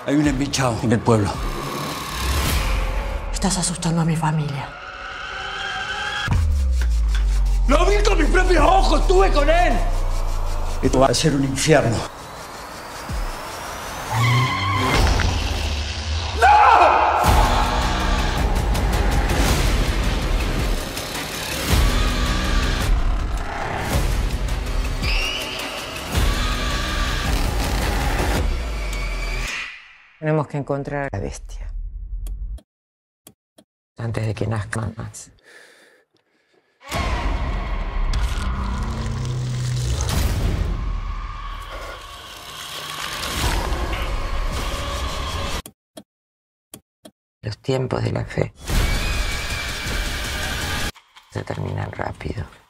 Hay un embichado en el pueblo. Estás asustando a mi familia. ¡Lo vi con mis propios ojos! ¡Estuve con él! Esto va a ser un infierno. Tenemos que encontrar a la bestia antes de que nazcan más. Los tiempos de la fe se terminan rápido.